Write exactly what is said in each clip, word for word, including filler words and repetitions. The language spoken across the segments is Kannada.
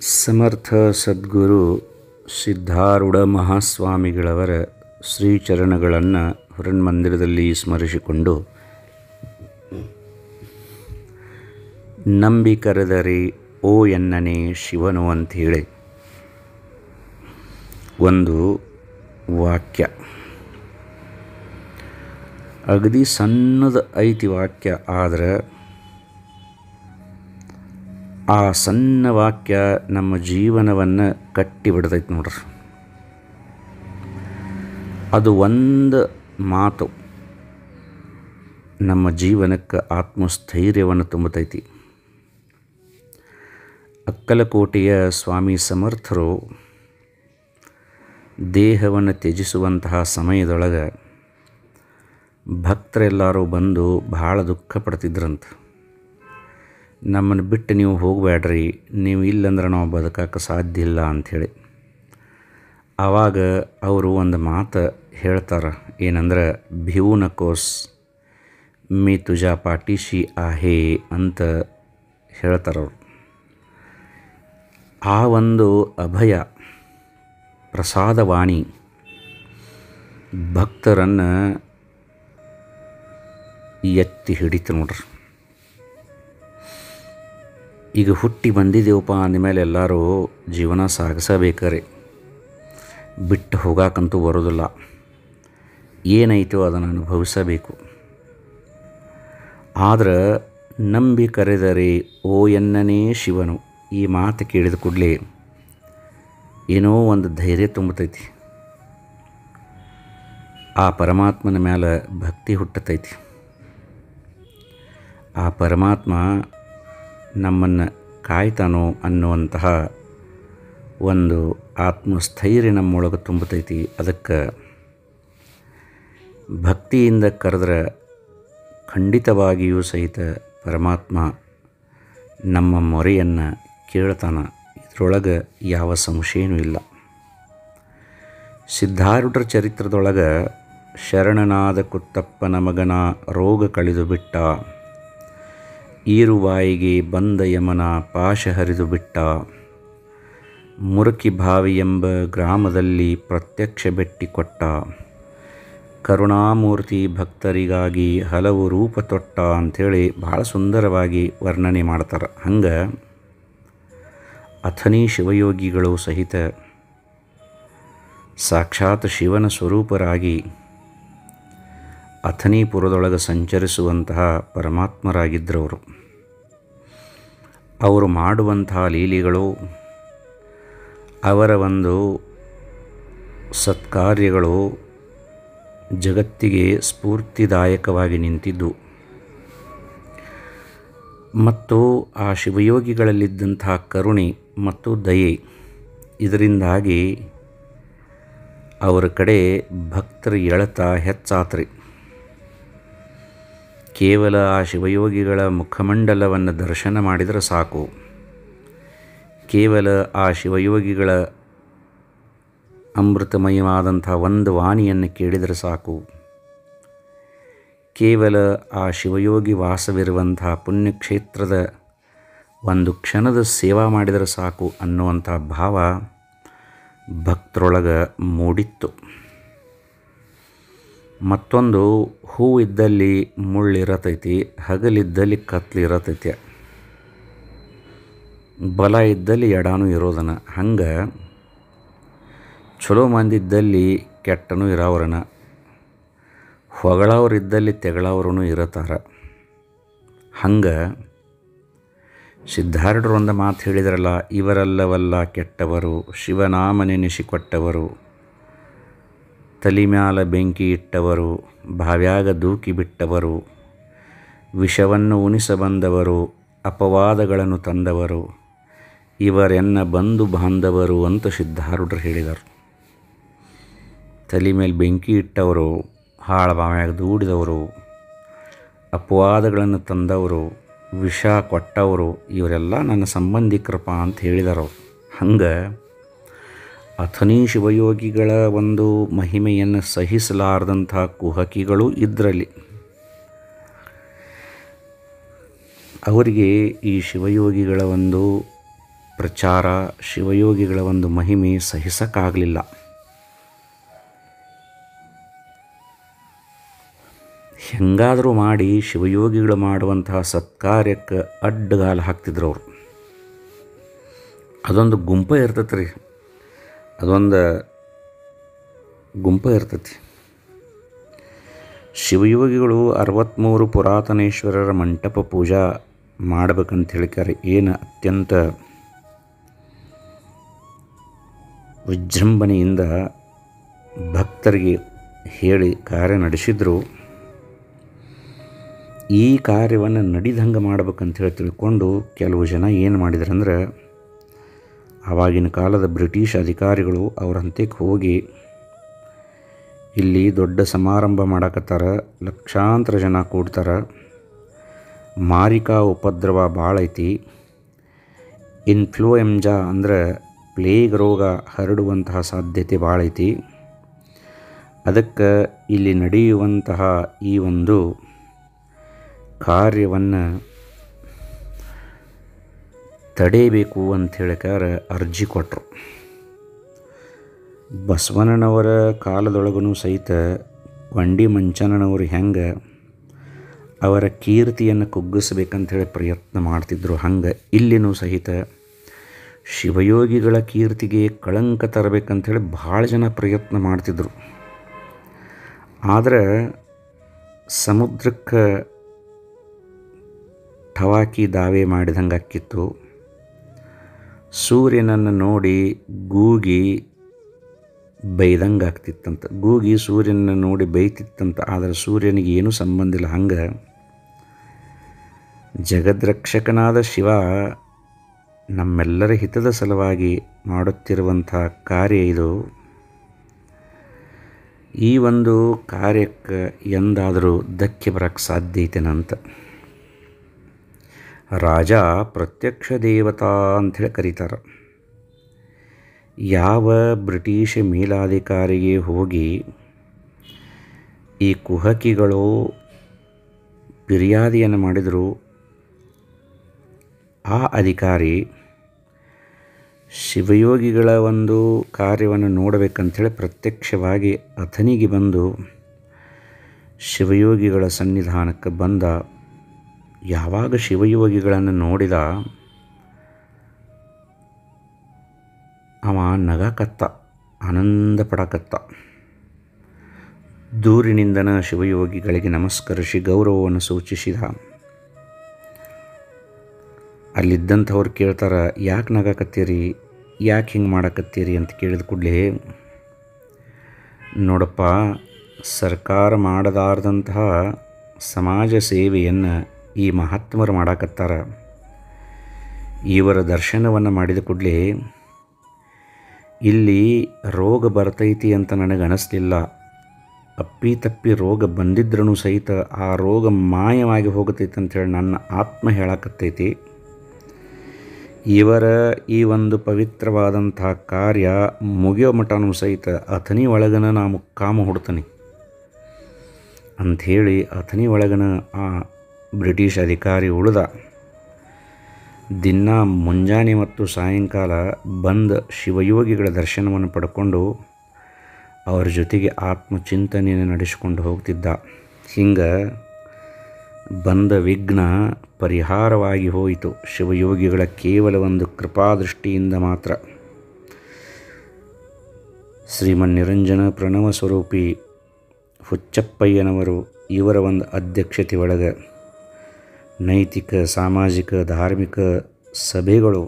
ಸಮರ್ಥ ಸದ್ಗುರು ಸಿದ್ಧಾರೂಢ ಮಹಾಸ್ವಾಮಿಗಳವರ ಶ್ರೀಚರಣಗಳನ್ನು ಹೊರನ್ಮಂದಿರದಲ್ಲಿ ಸ್ಮರಿಸಿಕೊಂಡು, ನಂಬಿ ಕರೆದರೆ ಓ ಎನ್ನನೇ ಶಿವನು ಅಂಥೇಳಿ ಒಂದು ವಾಕ್ಯ. ಅಗದಿ ಸಣ್ಣದ ಐತಿ ವಾಕ್ಯ, ಆದರೆ ಆ ಸಣ್ಣ ವಾಕ್ಯ ನಮ್ಮ ಜೀವನವನ್ನು ಕಟ್ಟಿಬಿಡ್ತೈತೆ ನೋಡ್ರಿ. ಅದು ಒಂದು ಮಾತು ನಮ್ಮ ಜೀವನಕ್ಕೆ ಆತ್ಮಸ್ಥೈರ್ಯವನ್ನು ತುಂಬತೈತಿ. ಅಕ್ಕಲಕೋಟೆಯ ಸ್ವಾಮಿ ಸಮರ್ಥರು ದೇಹವನ್ನು ತ್ಯಜಿಸುವಂತಹ ಸಮಯದೊಳಗೆ ಭಕ್ತರೆಲ್ಲರೂ ಬಂದು ಭಾಳ ದುಃಖ ಪಡ್ತಿದ್ರಂತ. ನಮ್ಮನ್ನು ಬಿಟ್ಟು ನೀವು ಹೋಗಬೇಡ್ರಿ, ನೀವು ಇಲ್ಲಂದ್ರೆ ನಾವು ಬದುಕಕ್ಕೆ ಸಾಧ್ಯ ಇಲ್ಲ ಅಂಥೇಳಿ. ಆವಾಗ ಅವರು ಒಂದು ಮಾತು ಹೇಳ್ತಾರೆ, ಏನಂದ್ರೆ ಭಿವು ನಕೋಸ್ ಮೀ ತುಜಾ ಪಾಟಿಶಿ ಆಹೇ ಅಂತ ಹೇಳ್ತಾರವ್ರು. ಆ ಒಂದು ಅಭಯ ಪ್ರಸಾದವಾಣಿ ಭಕ್ತರನ್ನು ಎತ್ತಿ ಹಿಡಿತು ನೋಡ್ರಿ. ಈಗ ಹುಟ್ಟಿ ಬಂದಿದ್ದೇವಪ್ಪ ಅಂದಮೇಲೆ ಎಲ್ಲರೂ ಜೀವನ ಸಾಗಿಸಬೇಕಾರೆ, ಬಿಟ್ಟು ಹೋಗೋಕ್ಕಂತೂ ಬರೋದಿಲ್ಲ. ಏನೈತೋ ಅದನ್ನು ಅನುಭವಿಸಬೇಕು. ಆದ್ರೆ ನಂಬಿ ಕರೆದರೆ ಓ ಎನ್ನನೇ ಶಿವನು, ಈ ಮಾತು ಕೇಳಿದ ಕೂಡಲೇ ಏನೋ ಒಂದು ಧೈರ್ಯ ತುಂಬತೈತಿ. ಆ ಪರಮಾತ್ಮನ ಮೇಲೆ ಭಕ್ತಿ ಹುಟ್ಟತೈತಿ. ಆ ಪರಮಾತ್ಮ ನಮ್ಮನ್ನು ಕಾಯ್ತಾನೋ ಅನ್ನುವಂತಹ ಒಂದು ಆತ್ಮಸ್ಥೈರ್ಯ ನಮ್ಮೊಳಗೆ ತುಂಬತೈತಿ. ಅದಕ್ಕೆ ಭಕ್ತಿಯಿಂದ ಕರೆದ್ರೆ ಖಂಡಿತವಾಗಿಯೂ ಸಹಿತ ಪರಮಾತ್ಮ ನಮ್ಮ ಮೊರೆಯನ್ನು ಕೇಳ್ತಾನೆ. ಇದರೊಳಗೆ ಯಾವ ಸಂಶಯನೂ ಇಲ್ಲ. ಸಿದ್ಧಾರೂಢರ ಚರಿತ್ರದೊಳಗೆ ಶರಣನಾದ ಕುತ್ತಪ್ಪನ ಮಗನ ರೋಗ ಕಳೆದು ಬಿಟ್ಟ, ಈರುವಾಯಿಗೆ ಬಂದ ಯಮನ ಪಾಶ ಹರಿದು ಬಿಟ್ಟ, ಮುರುಕಿ ಬಾವಿ ಎಂಬ ಗ್ರಾಮದಲ್ಲಿ ಪ್ರತ್ಯಕ್ಷ ಭೆಟ್ಟಿ ಕೊಟ್ಟ, ಕರುಣಾಮೂರ್ತಿ ಭಕ್ತರಿಗಾಗಿ ಹಲವು ರೂಪ ತೊಟ್ಟ ಅಂಥೇಳಿ ಭಾಳ ಸುಂದರವಾಗಿ ವರ್ಣನೆ ಮಾಡ್ತಾರೆ. ಹಂಗೆ ಅಥಣಿ ಶಿವಯೋಗಿಗಳು ಸಹಿತ ಸಾಕ್ಷಾತ್ ಶಿವನ ಸ್ವರೂಪರಾಗಿ ಅಥಣಿಪುರದೊಳಗೆ ಸಂಚರಿಸುವಂತಹ ಪರಮಾತ್ಮರಾಗಿದ್ದರವರು. ಅವರು ಮಾಡುವಂತಹ ಲೀಲೆಗಳು, ಅವರ ಒಂದು ಸತ್ಕಾರ್ಯಗಳು ಜಗತ್ತಿಗೆ ಸ್ಫೂರ್ತಿದಾಯಕವಾಗಿ ನಿಂತಿದ್ದು. ಮತ್ತು ಆ ಶಿವಯೋಗಿಗಳಲ್ಲಿದ್ದಂತಹ ಕರುಣೆ ಮತ್ತು ದಯೆ, ಇದರಿಂದಾಗಿ ಅವರ ಕಡೆ ಭಕ್ತರ ಎಳೆತ ಹೆಚ್ಚಾತ್ರಿ. ಕೇವಲ ಆ ಶಿವಯೋಗಿಗಳ ಮುಖಮಂಡಲವನ್ನು ದರ್ಶನ ಮಾಡಿದರೆ ಸಾಕು, ಕೇವಲ ಆ ಶಿವಯೋಗಿಗಳ ಅಮೃತಮಯವಾದಂಥ ಒಂದು ವಾಣಿಯನ್ನು ಕೇಳಿದರೆ ಸಾಕು, ಕೇವಲ ಆ ಶಿವಯೋಗಿ ವಾಸವಿರುವಂಥ ಪುಣ್ಯಕ್ಷೇತ್ರದ ಒಂದು ಕ್ಷಣದ ಸೇವಾ ಮಾಡಿದರೆ ಸಾಕು ಅನ್ನುವಂಥ ಭಾವ ಭಕ್ತರೊಳಗೆ ಮೂಡಿತ್ತು. ಮತ್ತೊಂದು, ಹೂ ಇದ್ದಲ್ಲಿ ಮುಳ್ಳಿರತೈತಿ, ಹಗಲಿದ್ದಲ್ಲಿ ಕತ್ಲಿರತೈತಿ, ಬಲ ಇದ್ದಲ್ಲಿ ಎಡಾನು ಇರೋದನ. ಹಂಗೆ ಚಲೋ ಮಂದಿದ್ದಲ್ಲಿ ಕೆಟ್ಟನೂ ಇರೋವ್ರನ, ಹೊಗಳವ್ರಿದ್ದಲ್ಲಿ ತೆಗಳವ್ರೂ ಇರತ್ತಾರ. ಹಂಗೆ ಸಿದ್ಧಾರೂಢರು ಒಂದು ಮಾತು ಹೇಳಿದ್ರಲ್ಲ, ಇವರಲ್ಲವಲ್ಲ ಕೆಟ್ಟವರು, ಶಿವನಾಮ ನೆನೆಸಿಕೊಟ್ಟವರು, ತಲಿಮ್ಯಾಲ ಬೆಂಕಿ ಇಟ್ಟವರು, ಬಾವ್ಯಾಗ ದೂಕಿ ಬಿಟ್ಟವರು, ವಿಷವನ್ನು ಉಣಿಸ ಬಂದವರು, ಅಪವಾದಗಳನ್ನು ತಂದವರು, ಇವರೆನ್ನ ಬಂಧು ಬಾಂಧವರು ಅಂತ ಸಿದ್ಧಾರೂಢರು ಹೇಳಿದರು. ತಲೆ ಮೇಲೆ ಬೆಂಕಿ ಇಟ್ಟವರು, ಹಾಳು ಬಾವ್ಯಾಗ ದೂಡಿದವರು, ಅಪವಾದಗಳನ್ನು ತಂದವರು, ವಿಷ ಕೊಟ್ಟವರು, ಇವರೆಲ್ಲ ನನ್ನ ಸಂಬಂಧಿಕರಪ್ಪ ಅಂತ ಹೇಳಿದರು. ಹಂಗೆ ಅಥಣಿ ಶಿವಯೋಗಿಗಳ ಒಂದು ಮಹಿಮೆಯನ್ನು ಸಹಿಸಲಾರದಂಥ ಕುಹಕಿಗಳು ಇದರಲ್ಲಿ. ಅವರಿಗೆ ಈ ಶಿವಯೋಗಿಗಳ ಒಂದು ಪ್ರಚಾರ, ಶಿವಯೋಗಿಗಳ ಒಂದು ಮಹಿಮೆ ಸಹಿಸಕ್ಕಾಗಲಿಲ್ಲ. ಹೆಂಗಾದರೂ ಮಾಡಿ ಶಿವಯೋಗಿಗಳು ಮಾಡುವಂತಹ ಸತ್ಕಾರ್ಯಕ್ಕೆ ಅಡ್ಡಗಾಲ ಹಾಕ್ತಿದ್ರು ಅವರು. ಅದೊಂದು ಗುಂಪ ಇರ್ತೈತೆ ರೀ, ಅದೊಂದು ಗುಂಪ ಇರ್ತೈತಿ. ಶಿವಯೋಗಿಗಳು ಅರವತ್ತ್ಮೂರು ಪುರಾತನೇಶ್ವರರ ಮಂಟಪ ಪೂಜಾ ಮಾಡ್ಬೇಕಂತ ಹೇಳಿದ್ದಾರೆ. ಏನು ಅತ್ಯಂತ ವಿಜೃಂಭಣೆಯಿಂದ ಭಕ್ತರಿಗೆ ಹೇಳಿ ಕಾರ್ಯ ನಡೆಸಿದ್ರು. ಈ ಕಾರ್ಯವನ್ನು ನಡಿದಂಗೆ ಮಾಡ್ಬೇಕಂತೇಳಿ ತಿಳ್ಕೊಂಡು ಕೆಲವು ಜನ ಏನು ಮಾಡಿದ್ರಂದ್ರೆ, ಆವಾಗಿನ ಕಾಲದ ಬ್ರಿಟಿಷ್ ಅಧಿಕಾರಿಗಳು ಅವ್ರ ಹಂತಕ್ಕೆ ಹೋಗಿ ಇಲ್ಲಿ ದೊಡ್ಡ ಸಮಾರಂಭ ಮಾಡಕತ್ತಾರ, ಲಕ್ಷಾಂತರ ಜನ ಕೂಡ್ತಾರೆ, ಮಾರಿಕಾ ಉಪದ್ರವ ಭಾಳ ಐತಿ, ಇನ್ಫ್ಲೂಯೆಂಜಾ ಅಂದರೆ ಪ್ಲೇಗ್ ರೋಗ ಹರಡುವಂತಹ ಸಾಧ್ಯತೆ ಭಾಳ ಐತಿ, ಅದಕ್ಕೆ ಇಲ್ಲಿ ನಡೆಯುವಂತಹ ಈ ಒಂದು ಕಾರ್ಯವನ್ನು ತಡೆಯಬೇಕು ಅಂತ ಹೇಳಿಕಾರ ಅರ್ಜಿ ಕೊಟ್ಟರು. ಬಸವಣ್ಣನವರ ಕಾಲದೊಳಗೂ ಸಹಿತ ವಂಡಿ ಮಂಚಣ್ಣನವರು ಹೆಂಗೆ ಅವರ ಕೀರ್ತಿಯನ್ನು ಕುಗ್ಗಿಸ್ಬೇಕಂಥೇಳಿ ಪ್ರಯತ್ನ ಮಾಡ್ತಿದ್ರು, ಹಂಗೆ ಇಲ್ಲಿನೂ ಸಹಿತ ಶಿವಯೋಗಿಗಳ ಕೀರ್ತಿಗೆ ಕಳಂಕ ತರಬೇಕಂಥೇಳಿ ಭಾಳ ಜನ ಪ್ರಯತ್ನ ಮಾಡ್ತಿದ್ರು. ಆದರೆ ಸಮುದ್ರಕ್ಕೆ ಠವಾಕಿ ದಾವೆ ಮಾಡಿದಂಗೆ ಆಕ್ಕಿತ್ತು. ಸೂರ್ಯನನ್ನು ನೋಡಿ ಗೂಗಿ ಬೈದಂಗೆ ಆಗ್ತಿತ್ತಂತ, ಗೂಗಿ ಸೂರ್ಯನನ್ನು ನೋಡಿ ಬೈತಿತ್ತಂತ. ಆದರೆ ಸೂರ್ಯನಿಗೆ ಏನೂ ಸಂಬಂಧ ಇಲ್ಲ. ಹಂಗೆ ಜಗದ್ರಕ್ಷಕನಾದ ಶಿವ ನಮ್ಮೆಲ್ಲರ ಹಿತದ ಸಲುವಾಗಿ ಮಾಡುತ್ತಿರುವಂಥ ಕಾರ್ಯ ಇದು. ಈ ಒಂದು ಕಾರ್ಯಕ್ಕೆ ಎಂದಾದರೂ ಧಕ್ಕೆ ಬರೋಕ್ಕೆ ಸಾಧ್ಯ ಐತೆನಂತ. ರಾಜ ಪ್ರತ್ಯಕ್ಷ ದೇವತಾ ಅಂಥೇಳಿ ಕರೀತಾರೆ. ಯಾವ ಬ್ರಿಟಿಷ್ ಮೇಲಾಧಿಕಾರಿಗೆ ಹೋಗಿ ಈ ಕುಹಕಿಗಳು ಫಿರ್ಯಾದಿಯನ್ನು ಮಾಡಿದರು, ಆ ಅಧಿಕಾರಿ ಶಿವಯೋಗಿಗಳ ಒಂದು ಕಾರ್ಯವನ್ನು ನೋಡಬೇಕಂಥೇಳಿ ಪ್ರತ್ಯಕ್ಷವಾಗಿ ಅಥಣಿಗೆ ಬಂದು ಶಿವಯೋಗಿಗಳ ಸನ್ನಿಧಾನಕ್ಕೆ ಬಂದ. ಯಾವಾಗ ಶಿವಯೋಗಿಗಳನ್ನು ನೋಡಿದ ಅವ ನಗಕತ್ತ, ಆನಂದ ಪಡಕತ್ತ. ದೂರಿನಿಂದನ ಶಿವಯೋಗಿಗಳಿಗೆ ನಮಸ್ಕರಿಸಿ ಗೌರವವನ್ನು ಸೂಚಿಸಿದ. ಅಲ್ಲಿದ್ದಂಥವ್ರು ಕೇಳ್ತಾರೆ, ಯಾಕೆ ನಗಕತ್ತೀರಿ, ಯಾಕೆ ಹಿಂಗೆ ಮಾಡಕತ್ತೀರಿ ಅಂತ ಕೇಳಿದ ಕೂಡಲೇ, ನೋಡಪ್ಪ, ಸರ್ಕಾರ ಮಾಡದಾರ್ದಂತಹ ಸಮಾಜ ಸೇವೆಯನ್ನು ಈ ಮಹಾತ್ಮರು ಮಾಡಾಕತ್ತಾರ. ಇವರ ದರ್ಶನವನ್ನು ಮಾಡಿದ ಕೂಡಲೇ ಇಲ್ಲಿ ರೋಗ ಬರ್ತೈತಿ ಅಂತ ನನಗೆ ಅನಿಸ್ಲಿಲ್ಲ. ಅಪ್ಪಿ ತಪ್ಪಿ ರೋಗ ಬಂದಿದ್ರೂ ಸಹಿತ ಆ ರೋಗ ಮಾಯವಾಗಿ ಹೋಗತೈತಿ ಅಂಥೇಳಿ ನನ್ನ ಆತ್ಮ ಹೇಳಕತ್ತೈತಿ. ಇವರ ಈ ಒಂದು ಪವಿತ್ರವಾದಂಥ ಕಾರ್ಯ ಮುಗಿಯೋ ಮಟನೂ ಸಹಿತ ಅಥಣಿ ಒಳಗನ ನಾ ಮುಕ್ಕಾಮ ಹುಡ್ತಾನೆ ಅಂಥೇಳಿ ಅಥಣಿ ಒಳಗನ ಆ ಬ್ರಿಟಿಷ್ ಅಧಿಕಾರಿ ಉಳಿದ. ದಿನ ಮುಂಜಾನೆ ಮತ್ತು ಸಾಯಂಕಾಲ ಬಂದ ಶಿವಯೋಗಿಗಳ ದರ್ಶನವನ್ನು ಪಡ್ಕೊಂಡು ಅವರ ಜೊತೆಗೆ ಆತ್ಮಚಿಂತನೆಯನ್ನು ನಡೆಸಿಕೊಂಡು ಹೋಗ್ತಿದ್ದ. ಹಿಂಗೆ ಬಂದ ವಿಘ್ನ ಪರಿಹಾರವಾಗಿ ಹೋಯಿತು ಶಿವಯೋಗಿಗಳ ಕೇವಲ ಒಂದು ಕೃಪಾದೃಷ್ಟಿಯಿಂದ ಮಾತ್ರ. ಶ್ರೀಮನ್ನಿರಂಜನ ಪ್ರಣವ ಸ್ವರೂಪಿ ಹುಚ್ಚಪ್ಪಯ್ಯನವರು ಇವರ ಒಂದು ಅಧ್ಯಕ್ಷತೆ ಒಳಗೆ ನೈತಿಕ, ಸಾಮಾಜಿಕ, ಧಾರ್ಮಿಕ ಸಭೆಗಳು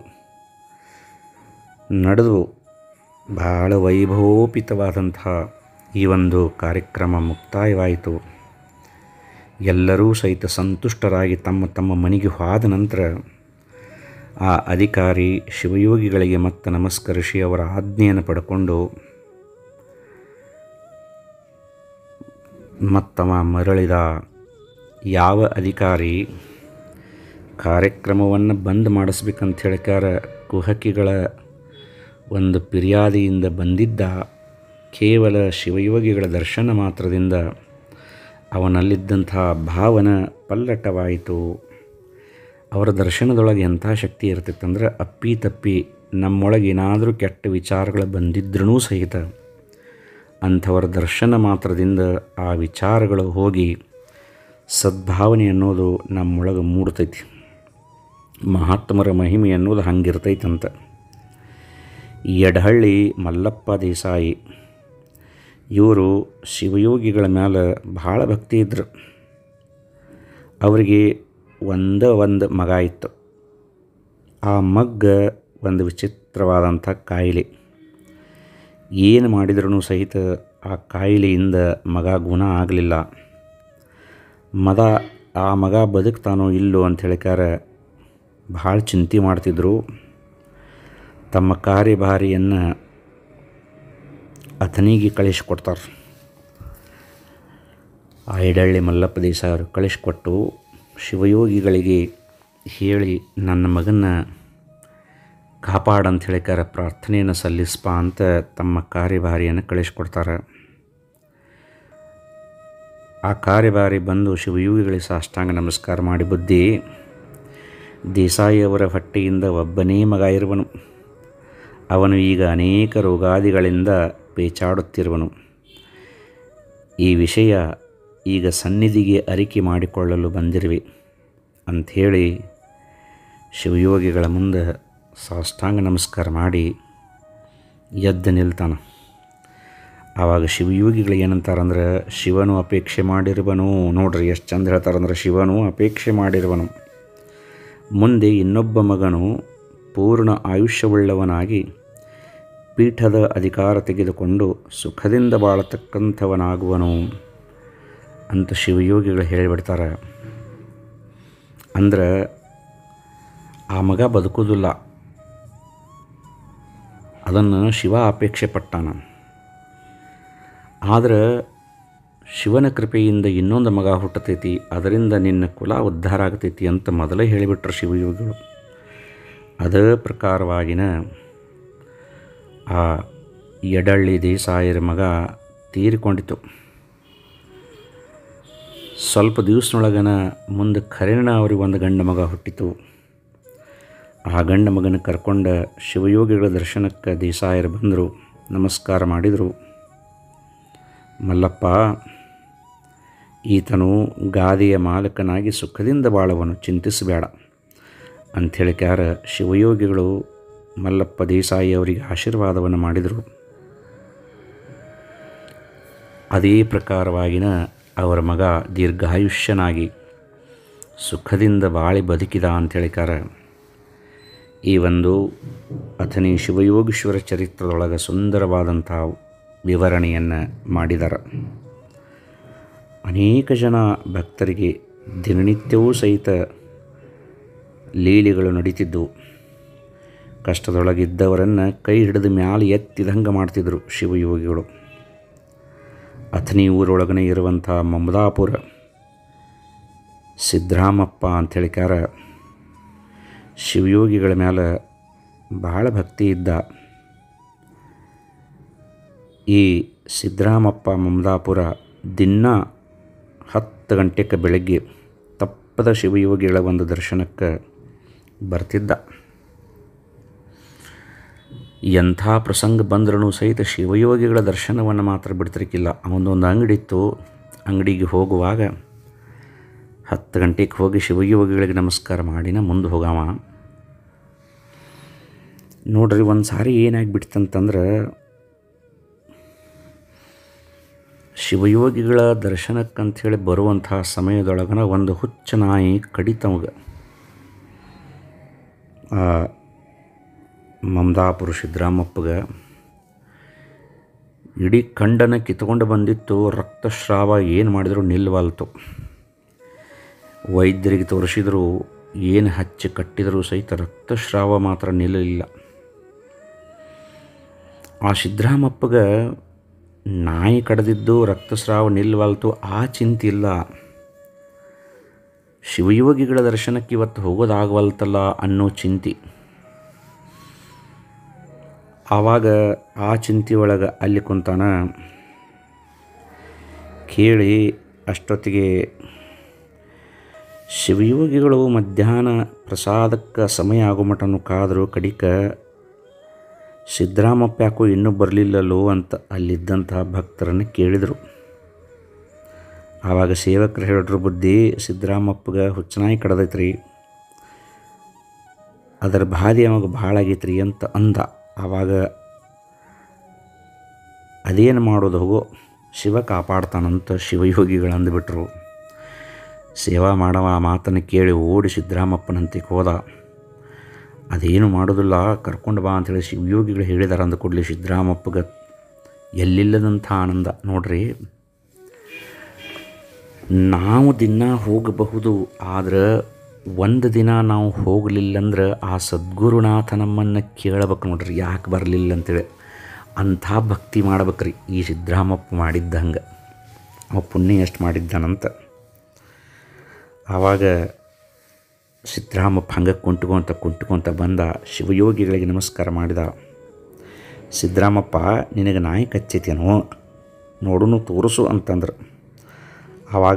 ನಡೆದು ಬಹಳ ವೈಭವೋಪಿತವಾದಂತಹ ಈ ಒಂದು ಕಾರ್ಯಕ್ರಮ ಮುಕ್ತಾಯವಾಯಿತು. ಎಲ್ಲರೂ ಸಹಿತ ಸಂತುಷ್ಟರಾಗಿ ತಮ್ಮ ತಮ್ಮ ಮನೆಗೆ ಹೋದ ನಂತರ ಆ ಅಧಿಕಾರಿ ಶಿವಯೋಗಿಗಳಿಗೆ ಮತ್ತೆ ನಮಸ್ಕರಿಸಿ ಅವರ ಆಜ್ಞೆಯನ್ನು ಪಡ್ಕೊಂಡು ಮತ್ತವ ಮರಳಿದ. ಯಾವ ಅಧಿಕಾರಿ ಕಾರ್ಯಕ್ರಮವನ್ನು ಬಂದ್ ಮಾಡಿಸ್ಬೇಕಂತ ಹೇಳಿಕಾರ ಕುಹಕಿಗಳ ಒಂದು ಫಿರ್ಯಾದಿಯಿಂದ ಬಂದಿದ್ದ, ಕೇವಲ ಶಿವಯೋಗಿಗಳ ದರ್ಶನ ಮಾತ್ರದಿಂದ ಅವನಲ್ಲಿದ್ದಂಥ ಭಾವನ ಪಲ್ಲಟವಾಯಿತು. ಅವರ ದರ್ಶನದೊಳಗೆ ಎಂಥ ಶಕ್ತಿ ಇರ್ತಿತ್ತಂದ್ರೆ ಅಪ್ಪಿ ತಪ್ಪಿ ನಮ್ಮೊಳಗೆ ಏನಾದರೂ ಕೆಟ್ಟ ವಿಚಾರಗಳು ಬಂದಿದ್ರೂ ಸಹಿತ ಅಂಥವರ ದರ್ಶನ ಮಾತ್ರದಿಂದ ಆ ವಿಚಾರಗಳು ಹೋಗಿ ಸದ್ಭಾವನೆ ಅನ್ನೋದು ನಮ್ಮೊಳಗೆ ಮೂಡ್ತೈತಿ. ಮಹಾತ್ಮರ ಮಹಿಮೆ ಅನ್ನೋದು ಹಂಗಿರ್ತೈತಂತ. ಯಡಹಳ್ಳಿ ಮಲ್ಲಪ್ಪ ದೇಸಾಯಿ ಇವರು ಶಿವಯೋಗಿಗಳ ಮೇಲೆ ಭಾಳ ಭಕ್ತಿ ಇದ್ದರು. ಅವರಿಗೆ ಒಂದೇ ಒಂದು ಮಗ ಇತ್ತು. ಆ ಮಗ್ಗ ಒಂದು ವಿಚಿತ್ರವಾದಂಥ ಕಾಯಿಲೆ. ಏನು ಮಾಡಿದ್ರೂ ಸಹಿತ ಆ ಕಾಯಿಲೆಯಿಂದ ಮಗ ಗುಣ ಆಗಲಿಲ್ಲ. ಮದ ಆ ಮಗ ಬದುಕ್ತಾನೋ ಇಲ್ಲೋ ಅಂತ ಹೇಳಿಕಾರ ಭಾಳ ಚಿಂತೆ ಮಾಡ್ತಿದ್ರು. ತಮ್ಮ ಕಾರ್ಯಭಾರಿಯನ್ನು ಆತನಿಗೆ ಕಳಿಸ್ಕೊಡ್ತಾರೆ. ಆ ಯಡಹಳ್ಳಿ ಮಲ್ಲಪ್ಪ ದೇಸಾಯಿ ಅವರು ಕಳಿಸ್ಕೊಟ್ಟು ಶಿವಯೋಗಿಗಳಿಗೆ ಹೇಳಿ ನನ್ನ ಮಗನ ಕಾಪಾಡಂತ ಹೇಳಿಕಾರ ಪ್ರಾರ್ಥನೆಯನ್ನು ಸಲ್ಲಿಸ್ಪ ಅಂತ ತಮ್ಮ ಕಾರ್ಯಭಾರಿಯನ್ನು ಕಳಿಸ್ಕೊಡ್ತಾರೆ. ಆ ಕಾರ್ಯಭಾರಿ ಬಂದು ಶಿವಯೋಗಿಗಳಿಗೆ ಸಾಷ್ಟಾಂಗ ನಮಸ್ಕಾರ ಮಾಡಿ, ಬುದ್ಧಿ ದೇಸಾಯಿಯವರ ಹೊಟ್ಟೆಯಿಂದ ಒಬ್ಬನೇ ಮಗ ಇರುವನು. ಅವನು ಈಗ ಅನೇಕ ರೋಗಾದಿಗಳಿಂದ ಪೇಚಾಡುತ್ತಿರುವನು. ಈ ವಿಷಯ ಈಗ ಸನ್ನಿಧಿಗೆ ಅರಿಕೆ ಮಾಡಿಕೊಳ್ಳಲು ಬಂದಿರುವೆ ಅಂಥೇಳಿ ಶಿವಯೋಗಿಗಳ ಮುಂದೆ ಸಾಷ್ಟಾಂಗ ನಮಸ್ಕಾರ ಮಾಡಿ ಎದ್ದು ನಿಲ್ತಾನೆ. ಆವಾಗ ಶಿವಯೋಗಿಗಳು ಏನಂತಾರಂದ್ರೆ, ಶಿವನು ಅಪೇಕ್ಷೆ ಮಾಡಿರುವನು. ನೋಡ್ರಿ ಎಷ್ಟು ಚಂದ ಹೇಳ್ತಾರಂದ್ರೆ, ಶಿವನು ಅಪೇಕ್ಷೆ ಮಾಡಿರುವನು. ಮುಂದೆ ಇನ್ನೊಬ್ಬ ಮಗನು ಪೂರ್ಣ ಆಯುಷ್ಯವುಳ್ಳವನಾಗಿ ಪೀಠದ ಅಧಿಕಾರ ತೆಗೆದುಕೊಂಡು ಸುಖದಿಂದ ಬಾಳತಕ್ಕಂಥವನಾಗುವನು ಅಂತ ಶಿವಯೋಗಿಗಳು ಹೇಳಿಬಿಡ್ತಾರೆ. ಅಂದ್ರೆ ಆ ಮಗ ಬದುಕೋದಿಲ್ಲ, ಅದನ್ನು ಶಿವ ಅಪೇಕ್ಷೆ ಪಟ್ಟಾನ. ಆದರೆ ಶಿವನ ಕೃಪೆಯಿಂದ ಇನ್ನೊಂದು ಮಗ ಹುಟ್ಟತೈತಿ, ಅದರಿಂದ ನಿನ್ನ ಕುಲ ಉದ್ಧಾರ ಆಗ್ತೈತಿ ಅಂತ ಮೊದಲೇ ಹೇಳಿಬಿಟ್ರು ಶಿವಯೋಗಿಗಳು. ಅದೇ ಪ್ರಕಾರವಾಗಿನ ಆ ಯಡಹಳ್ಳಿ ದೇಸಾಯರ ಮಗ ತೀರಿಕೊಂಡಿತು. ಸ್ವಲ್ಪ ದಿವಸದೊಳಗನ ಮುಂದೆ ಖರೇನ ಅವ್ರಿಗೆ ಒಂದು ಗಂಡು ಮಗ ಹುಟ್ಟಿತು. ಆ ಗಂಡು ಮಗನ ಕರ್ಕೊಂಡ ಶಿವಯೋಗಿಗಳ ದರ್ಶನಕ್ಕೆ ದೇಸಾಯರು ಬಂದರು, ನಮಸ್ಕಾರ ಮಾಡಿದರು. ಮಲ್ಲಪ್ಪ, ಈತನು ಗಾದೆಯ ಮಾಲಕನಾಗಿ ಸುಖದಿಂದ ಬಾಳುವನು, ಚಿಂತಿಸಬೇಡ ಅಂಥೇಳಿಕ್ಯಾರ ಶಿವಯೋಗಿಗಳು ಮಲ್ಲಪ್ಪ ದೇಸಾಯಿ ಅವರಿಗೆ ಆಶೀರ್ವಾದವನ್ನು ಮಾಡಿದರು. ಅದೇ ಪ್ರಕಾರವಾಗಿನ ಅವರ ಮಗ ದೀರ್ಘಾಯುಷ್ಯನಾಗಿ ಸುಖದಿಂದ ಬಾಳಿ ಬದುಕಿದ ಅಂಥೇಳಿಕಾರ ಈ ಒಂದು ಅಥನಿ ಶಿವಯೋಗೀಶ್ವರ ಚರಿತ್ರದೊಳಗೆ ಸುಂದರವಾದಂಥ ವಿವರಣೆಯನ್ನು ಮಾಡಿದ್ದಾರೆ. ಅನೇಕ ಜನ ಭಕ್ತರಿಗೆ ದಿನನಿತ್ಯವೂ ಸಹಿತ ಲೀಲೆಗಳು ನಡೀತಿದ್ದವು. ಕಷ್ಟದೊಳಗಿದ್ದವರನ್ನು ಕೈ ಹಿಡಿದು ಮ್ಯಾಲೆ ಎತ್ತಿದಂಗೆ ಮಾಡ್ತಿದ್ರು ಶಿವಯೋಗಿಗಳು. ಅಥನಿ ಊರೊಳಗನೆ ಇರುವಂಥ ಮಮದಾಪುರ ಸಿದ್ಧರಾಮಪ್ಪ ಅಂಥೇಳಿಕಾರ ಶಿವಯೋಗಿಗಳ ಮೇಲೆ ಬಹಳ ಭಕ್ತಿ ಇದ್ದ. ಈ ಸಿದ್ಧರಾಮಪ್ಪ ಮಮದಾಪುರ ದಿನ ಹತ್ತು ಗಂಟೆಗೆ ಬೆಳಗ್ಗೆ ತಪ್ಪದ ಶಿವಯೋಗಿಗಳ ಒಂದು ದರ್ಶನಕ್ಕೆ ಬರ್ತಿದ್ದ. ಎಂಥ ಪ್ರಸಂಗ ಬಂದ್ರೂ ಸಹಿತ ಶಿವಯೋಗಿಗಳ ದರ್ಶನವನ್ನು ಮಾತ್ರ ಬಿಡ್ತಿರ್ಕಿಲ್ಲ. ಅವನದೊಂದು ಅಂಗಡಿ ಇತ್ತು. ಅಂಗಡಿಗೆ ಹೋಗುವಾಗ ಹತ್ತು ಗಂಟೆಗೆ ಹೋಗಿ ಶಿವಯೋಗಿಗಳಿಗೆ ನಮಸ್ಕಾರ ಮಾಡಿನ ಮುಂದೆ ಹೋಗವ. ನೋಡ್ರಿ, ಒಂದು ಸಾರಿ ಏನಾಗಿಬಿಡ್ತಂತಂದ್ರೆ ಶಿವಯೋಗಿಗಳ ದರ್ಶನಕ್ಕಂಥೇಳಿ ಬರುವಂಥ ಸಮಯದೊಳಗನ ಒಂದು ಹುಚ್ಚ ನಾಯಿ ಕಡಿತವಾಗ ಮಮದಾಪುರ ಸಿದ್ಧರಾಮಪ್ಪಗೆ ಇಡೀ ಕಂಡನ ಕಿತ್ಕೊಂಡು ಬಂದಿತ್ತು. ರಕ್ತಸ್ರಾವ ಏನು ಮಾಡಿದ್ರು ನಿಲ್ಲವಾಲ್ತು. ವೈದ್ಯರಿಗೆ ತೋರಿಸಿದ್ರು, ಏನು ಹಚ್ಚಿ ಕಟ್ಟಿದರೂ ಸಹಿತ ರಕ್ತಸ್ರಾವ ಮಾತ್ರ ನಿಲ್ಲಲಿಲ್ಲ. ಆ ಸಿದ್ಧರಾಮಪ್ಪಗೆ ನಾಯಿ ಕಡಿದಿದ್ದು ರಕ್ತಸ್ರಾವ ನಿಲ್ಲವಾಲ್ತು, ಆ ಚಿಂತೆ ಇಲ್ಲ. ಶಿವಯೋಗಿಗಳ ದರ್ಶನಕ್ಕೆ ಇವತ್ತು ಹೋಗೋದಾಗವಲ್ತಲ್ಲ ಅನ್ನೋ ಚಿಂತೆ. ಆವಾಗ ಆ ಚಿಂತೆಯೊಳಗೆ ಅಲ್ಲಿ ಕುಂತಾನ. ಕೇಳಿ ಅಷ್ಟೊತ್ತಿಗೆ ಶಿವಯೋಗಿಗಳು ಮಧ್ಯಾಹ್ನ ಪ್ರಸಾದಕ್ಕೆ ಸಮಯ ಆಗೋ ಮಟನು ಕಾದರೂ ಕಡಿಕ ಸಿದ್ದರಾಮಪ್ಪ ಯಾಕೋ ಇನ್ನೂ ಬರಲಿಲ್ಲಲ್ಲೋ ಅಂತ ಅಲ್ಲಿದ್ದಂಥ ಭಕ್ತರನ್ನು ಕೇಳಿದರು. ಆವಾಗ ಸೇವಕರು ಹೇಳಿದ್ರು, ಬುದ್ಧಿ ಸಿದ್ದರಾಮಪ್ಪಗೆ ಹುಚ್ಚನಾಯಿ ಕಡ್ದೈತ್ರಿ, ಅದರ ಬಾಧೆ ಅವಾಗ ಭಾಳ ಆಗೈತ್ರಿ ಅಂತ ಅಂದ. ಆವಾಗ ಅದೇನು ಮಾಡೋದು ಹೋಗೋ, ಶಿವ ಕಾಪಾಡ್ತಾನಂತ ಶಿವಯೋಗಿಗಳು ಅಂದುಬಿಟ್ರು. ಸೇವಾ ಮಾಡವ ಆ ಮಾತನ್ನು ಕೇಳಿ ಓಡಿ ಸಿದ್ದರಾಮಪ್ಪನಂತಿಗೆ ಹೋದ. ಅದೇನು ಮಾಡೋದಿಲ್ಲ, ಕರ್ಕೊಂಡು ಬಾ ಅಂಥೇಳಿ ಶಿವಯೋಗಿಗಳು ಹೇಳಿದಾರೆ ಅಂದ ಕೂಡಲೇ ಸಿದ್ದರಾಮಪ್ಪಗೆ ಎಲ್ಲಿಲ್ಲದಂಥ ಆನಂದ. ನೋಡ್ರಿ, ನಾವು ದಿನ ಹೋಗಬಹುದು, ಆದ್ರೆ ಒಂದು ದಿನ ನಾವು ಹೋಗಲಿಲ್ಲಂದ್ರೆ ಆ ಸದ್ಗುರುನಾಥ ನಮ್ಮನ್ನು ಕೇಳಬೇಕು ನೋಡ್ರಿ, ಯಾಕೆ ಬರಲಿಲ್ಲ ಅಂತೇಳಿ. ಅಂಥ ಭಕ್ತಿ ಮಾಡ್ಬೇಕ್ರಿ ಈ ಸಿದ್ದರಾಮಪ್ಪ ಮಾಡಿದ್ದಂಗೆ. ಅವ ಪುಣ್ಯ ಎಷ್ಟು ಮಾಡಿದ್ದಾನಂತ. ಆವಾಗ ಸಿದ್ದರಾಮಪ್ಪ ಹಂಗೆ ಕುಂಟ್ಕೊಂತ ಕುಂಟ್ಕೊಂತ ಬಂದ, ಶಿವಯೋಗಿಗಳಿಗೆ ನಮಸ್ಕಾರ ಮಾಡಿದ. ಸಿದ್ದರಾಮಪ್ಪ, ನಿನಗೆ ನಾಯಿ ಕಚ್ಚೈತೇನೋ, ನೋಡುನು ತೋರಿಸು ಅಂತಂದ್ರೆ. ಆವಾಗ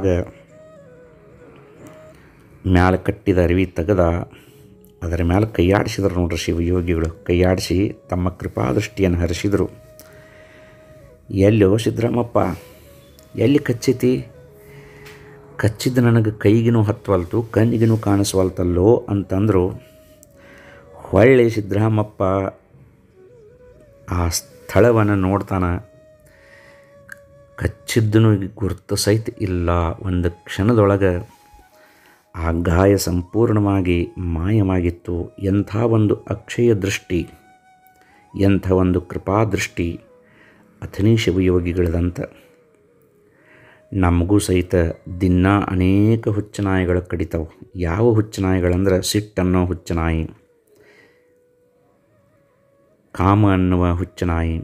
ಮ್ಯಾಲೆ ಕಟ್ಟಿದ ಅರಿವಿ ತೆಗೆದ, ಅದರ ಮೇಲೆ ಕೈಯಾಡಿಸಿದ್ರು ನೋಡ್ರಿ ಶಿವಯೋಗಿಗಳು. ಕೈಯಾಡಿಸಿ ತಮ್ಮ ಕೃಪಾದೃಷ್ಟಿಯನ್ನು ಹರಿಸಿದರು. ಎಲ್ಲೋ ಸಿದ್ದರಾಮಪ್ಪ, ಎಲ್ಲಿ ಕಚ್ಚೈತಿ? ಕಚ್ಚಿದ್ದು ನನಗೆ ಕೈಗಿನೂ ಹತ್ತವಲ್ತು, ಕಣ್ಣಿಗಿನೂ ಕಾಣಿಸ್ವಲ್ತಲ್ಲೋ ಅಂತಂದರು. ಹೊಳ್ಳಿ ಸಿದ್ದರಾಮಪ್ಪ ಆ ಸ್ಥಳವನ್ನು ನೋಡ್ತಾನೆ. ಕಚ್ಚಿದ್ದನು ಗುರುತು ಸಹಿತ ಇಲ್ಲ. ಒಂದು ಕ್ಷಣದೊಳಗೆ ಆ ಗಾಯ ಸಂಪೂರ್ಣವಾಗಿ ಮಾಯವಾಗಿತ್ತು. ಎಂಥ ಒಂದು ಅಕ್ಷಯ ದೃಷ್ಟಿ, ಎಂಥ ಒಂದು ಕೃಪಾದೃಷ್ಟಿ ಅಥಣಿ ಶಿವಯೋಗಿಗಳದಂತ. ನಮಗೂ ಸಹಿತ ದಿನ ಅನೇಕ ಹುಚ್ಚನಾಯಿಗಳು ಕಡಿತಾವೆ. ಯಾವ ಹುಚ್ಚನಾಯಿಗಳಂದ್ರೆ ಸಿಟ್ಟನ್ನೋ ಹುಚ್ಚನಾಯಿ, ಕಾಮ ಅನ್ನುವ ಹುಚ್ಚನಾಯಿ,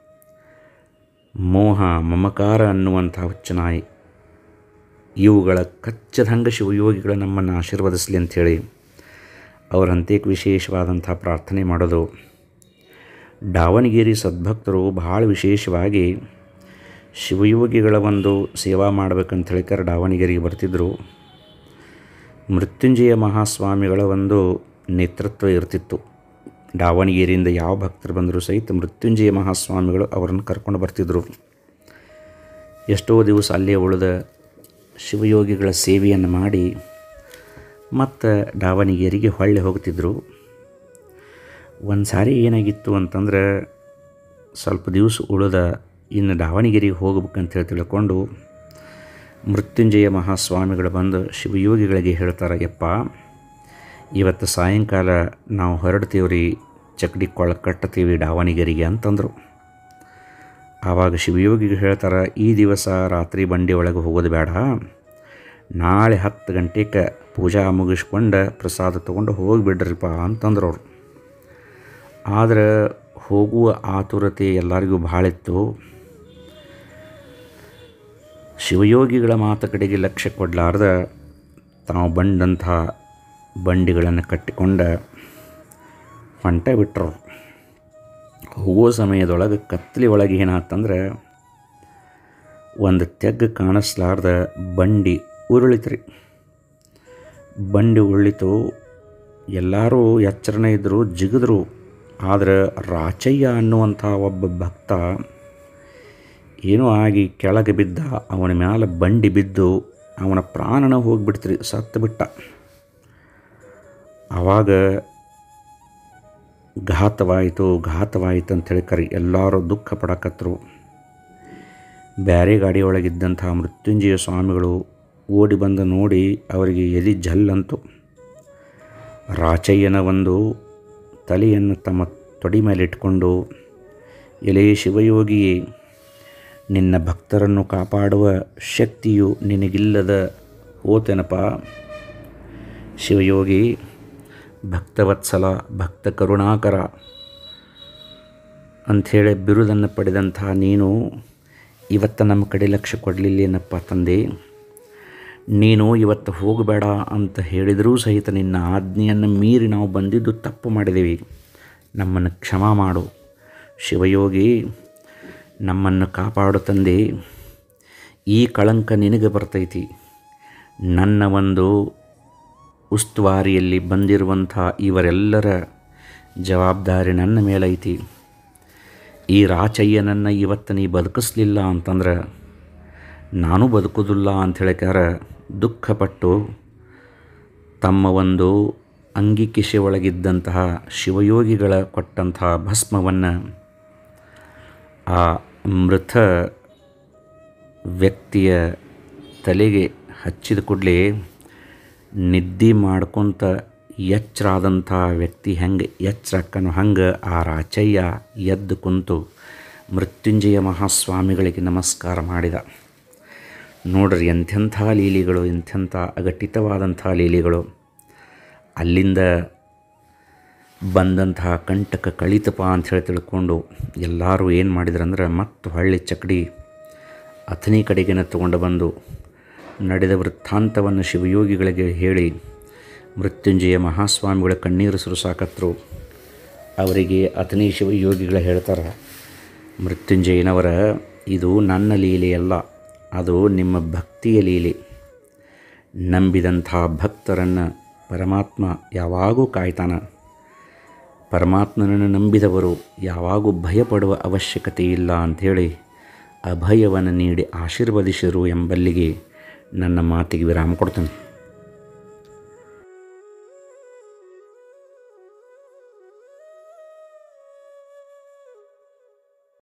ಮೋಹ ಮಮಕಾರ ಅನ್ನುವಂಥ ಹುಚ್ಚನಾಯಿ. ಇವುಗಳ ಕಚ್ಚದಂಗೆ ಶಿವಯೋಗಿಗಳು ನಮ್ಮನ್ನು ಆಶೀರ್ವದಿಸಲಿ ಅಂಥೇಳಿ ಅವರ ಅಂತ್ಯಕ್ಕೆ ವಿಶೇಷವಾದಂಥ ಪ್ರಾರ್ಥನೆ ಮಾಡೋದು. ದಾವಣಗೆರೆ ಸದ್ಭಕ್ತರು ಭಾಳ ವಿಶೇಷವಾಗಿ ಶಿವಯೋಗಿಗಳ ಒಂದು ಸೇವಾ ಮಾಡ್ಬೇಕಂತ ಹೇಳಿಕರ ದಾವಣಗೆರೆಗೆ ಬರ್ತಿದ್ದರು. ಮೃತ್ಯುಂಜಯ ಮಹಾಸ್ವಾಮಿಗಳ ಒಂದು ನೇತೃತ್ವ ಇರ್ತಿತ್ತು. ದಾವಣಗೆರೆಯಿಂದ ಯಾವ ಭಕ್ತರು ಬಂದರೂ ಸಹಿತ ಮೃತ್ಯುಂಜಯ ಮಹಾಸ್ವಾಮಿಗಳು ಅವರನ್ನು ಕರ್ಕೊಂಡು ಬರ್ತಿದ್ದರು. ಎಷ್ಟೋ ದಿವಸ ಅಲ್ಲೇ ಉಳಿದ ಶಿವಯೋಗಿಗಳ ಸೇವೆಯನ್ನು ಮಾಡಿ ಮತ್ತು ದಾವಣಗೆರೆಗೆ ಹೊಳ್ಳಿ ಹೋಗ್ತಿದ್ದರು. ಒಂದು ಸಾರಿ ಏನಾಗಿತ್ತು ಅಂತಂದ್ರೆ, ಸ್ವಲ್ಪ ದಿವಸ ಉಳಿದ ಇನ್ನು ದಾವಣಗೆರೆಗೆ ಹೋಗ್ಬೇಕಂತೇಳಿ ತಿಳ್ಕೊಂಡು ಮೃತ್ಯುಂಜಯ ಮಹಾಸ್ವಾಮಿಗಳು ಬಂದು ಶಿವಯೋಗಿಗಳಿಗೆ ಹೇಳ್ತಾರೆ, ಯಪ್ಪ ಇವತ್ತು ಸಾಯಂಕಾಲ ನಾವು ಹೊರಡ್ತೀವ್ರಿ, ಚಕಡಿ ಕೊಳ್ಳ ಕಟ್ತೀವಿ ದಾವಣಗೆರೆಗೆ ಅಂತಂದರು. ಆವಾಗ ಶಿವಯೋಗಿಗಳು ಹೇಳ್ತಾರೆ, ಈ ದಿವಸ ರಾತ್ರಿ ಬಂಡಿ ಒಳಗೆ ಹೋಗೋದು ಬೇಡ, ನಾಳೆ ಹತ್ತು ಗಂಟೆಗೆ ಪೂಜಾ ಮುಗಿಸ್ಕೊಂಡು ಪ್ರಸಾದ ತೊಗೊಂಡು ಹೋಗಿಬಿಡ್ರಿಪ್ಪ ಅಂತಂದ್ರು ಅವರು. ಆದರೆ ಹೋಗುವ ಆತುರತೆ ಎಲ್ಲರಿಗೂ ಭಾಳ ಇತ್ತು. ಶಿವಯೋಗಿಗಳ ಮಾತು ಕಡೆಗೆ ಲಕ್ಷ್ಯ ಕೊಡಲಾರ್ದ ತಾವು ಬಂದಂಥ ಬಂಡಿಗಳನ್ನು ಕಟ್ಟಿಕೊಂಡು ಹೊಂಟೆ ಬಿಟ್ಟರು. ಹೋಗೋ ಸಮಯದೊಳಗೆ ಕತ್ತಲಿ ಒಳಗೆ ಏನಾತಂದ್ರೆ, ಒಂದು ತೆಗ್ಗು ಕಾಣಿಸ್ಲಾರ್ದ ಬಂಡಿ ಉರುಳಿತ್ರಿ. ಬಂಡಿ ಉರುಳಿತು. ಎಲ್ಲರೂ ಎಚ್ಚರನೇ ಇದ್ದರು, ಜಿಗಿದ್ರು. ಆದರೆ ರಾಚಯ್ಯ ಅನ್ನುವಂಥ ಒಬ್ಬ ಭಕ್ತ ಏನೋ ಆಗಿ ಕೆಳಗೆ ಬಿದ್ದ. ಅವನ ಮ್ಯಾಲೆ ಬಂಡಿ ಬಿದ್ದು ಅವನ ಪ್ರಾಣನ ಹೋಗಿಬಿಡ್ತ್ರಿ, ಸತ್ತು ಬಿಟ್ಟ. ಆವಾಗ ಘಾತವಾಯಿತು ಘಾತವಾಯಿತು ಅಂಥೇಳಿ ಕರಿ ಎಲ್ಲರೂ ದುಃಖ ಪಡಕತ್ತರು. ಬೇರೆ ಗಾಡಿಯೊಳಗಿದ್ದಂಥ ಮೃತ್ಯುಂಜಯ ಸ್ವಾಮಿಗಳು ಓಡಿ ಬಂದು ನೋಡಿ ಅವರಿಗೆ ಎದೆ ಜಲ್ಲಂತು. ರಾಚಯ್ಯನ ಒಂದು ತಲೆಯನ್ನು ತಮ್ಮ ತೊಡಿ ಮೇಲಿಟ್ಕೊಂಡು, ಎಲೆ ಶಿವಯೋಗಿಯೇ, ನಿನ್ನ ಭಕ್ತರನ್ನು ಕಾಪಾಡುವ ಶಕ್ತಿಯು ನಿನಗಿಲ್ಲದ ಹೋತೆನಪ್ಪ. ಶಿವಯೋಗಿ, ಭಕ್ತವತ್ಸಲ, ಭಕ್ತ ಕರುಣಾಕರ ಅಂಥೇಳಿ ಬಿರುದನ್ನು ಪಡೆದಂಥ ನೀನು ಇವತ್ತು ನಮ್ಮ ಕಡೆ ಲಕ್ಷ್ಯ ಕೊಡಲಿಲ್ಲೇನಪ್ಪ ತಂದೆ. ನೀನು ಇವತ್ತು ಹೋಗಬೇಡ ಅಂತ ಹೇಳಿದರೂ ಸಹಿತ ನಿನ್ನ ಆಜ್ಞೆಯನ್ನು ಮೀರಿ ನಾವು ಬಂದಿದ್ದು ತಪ್ಪು ಮಾಡಿದ್ದೀವಿ, ನಮ್ಮನ್ನು ಕ್ಷಮಾ ಮಾಡು. ಶಿವಯೋಗಿ, ನಮ್ಮನ್ನು ಕಾಪಾಡು ತಂದೆ. ಈ ಕಳಂಕ ನಿನಗೆ ಬರ್ತೈತಿ. ನನ್ನ ಒಂದು ಉಸ್ತುವಾರಿಯಲ್ಲಿ ಬಂದಿರುವಂಥ ಇವರೆಲ್ಲರ ಜವಾಬ್ದಾರಿ ನನ್ನ ಮೇಲೈತಿ. ಈ ರಾಚಯ್ಯನನ್ನು ಇವತ್ತು ನೀ ಬದುಕಿಸ್ಲಿಲ್ಲ ಅಂತಂದ್ರೆ ನಾನು ಬದುಕೋದಿಲ್ಲ ಅಂಥೇಳಿಕಾರ ದುಃಖಪಟ್ಟು ತಮ್ಮ ಒಂದು ಅಂಗಿಕಿಶೆ ಒಳಗಿದ್ದಂತಹ ಶಿವಯೋಗಿಗಳ ಕೊಟ್ಟಂತಹ ಭಸ್ಮವನ್ನು ಆ ಮೃತ ವ್ಯಕ್ತಿಯ ತಲೆಗೆ ಹಚ್ಚಿದ ಕೂಡಲೇ ನಿದ್ದೆ ಮಾಡ್ಕೊತ ಎಚ್ಚರಾದಂಥ ವ್ಯಕ್ತಿ ಹೆಂಗೆ ಎಚ್ಚರಕ್ಕನು ಹಂಗೆ ಆ ರಾಚಯ್ಯ ಎದ್ದು ಕುಂತು ಮೃತ್ಯುಂಜಯ ಮಹಾಸ್ವಾಮಿಗಳಿಗೆ ನಮಸ್ಕಾರ ಮಾಡಿದ. ನೋಡ್ರಿ ಎಂಥೆಂಥ ಲೀಲೆಗಳು, ಎಂಥೆಂಥ ಅಘಟಿತವಾದಂಥ ಲೀಲೆಗಳು. ಅಲ್ಲಿಂದ ಬಂದಂತಹ ಕಂಟಕ ಕಳಿತಪ್ಪ ಅಂಥೇಳಿ ತಿಳ್ಕೊಂಡು ಎಲ್ಲರೂ ಏನು ಮಾಡಿದ್ರಂದ್ರೆ ಮತ್ತು ಹೊಳ್ಳಿ ಚಕಡಿ ಅಥನಿ ಕಡೆಗೇನ ತಗೊಂಡು ಬಂದು ನಡೆದ ವೃತ್ತಾಂತವನ್ನು ಶಿವಯೋಗಿಗಳಿಗೆ ಹೇಳಿ ಮೃತ್ಯುಂಜಯ ಮಹಾಸ್ವಾಮಿಗಳ ಕಣ್ಣೀರು ಸುರಿಸಾಕತ್ರು. ಅವರಿಗೆ ಅಥನಿ ಶಿವಯೋಗಿಗಳು ಹೇಳ್ತಾರೆ, ಮೃತ್ಯುಂಜಯನವರ ಇದು ನನ್ನ ಲೀಲೆಯಲ್ಲ, ಅದು ನಿಮ್ಮ ಭಕ್ತಿಯ ಲೀಲೆ. ನಂಬಿದಂಥ ಭಕ್ತರನ್ನು ಪರಮಾತ್ಮ ಯಾವಾಗೂ ಕಾಯ್ತಾನ. ಪರಮಾತ್ಮನನ್ನು ನಂಬಿದವರು ಯಾವಾಗೂ ಭಯಪಡುವ ಅವಶ್ಯಕತೆ ಇಲ್ಲ ಅಂಥೇಳಿ ಅಭಯವನ್ನು ನೀಡಿ ಆಶೀರ್ವದಿಸಿರು ಎಂಬಲ್ಲಿಗೆ ನನ್ನ ಮಾತಿಗೆ ವಿರಾಮ ಕೊಡ್ತೇನೆ.